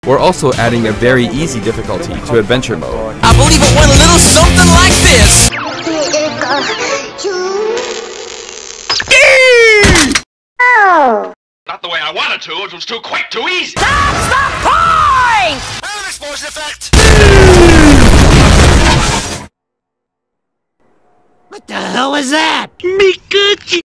We're also adding a very easy difficulty to Adventure Mode. I believe it went a little something like this! Not the way I wanted to, it was too quick, too easy! That's the point! An explosion effect! What the hell was that?